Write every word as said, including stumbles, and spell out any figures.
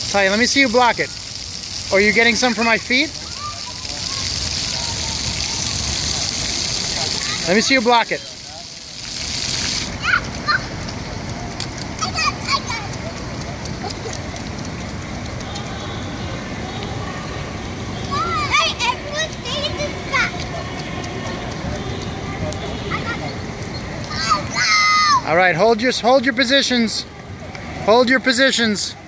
Talia, let me see you block it. Or are you getting some for my feet? Let me see you block it. All right, hold your hold your positions. Hold your positions.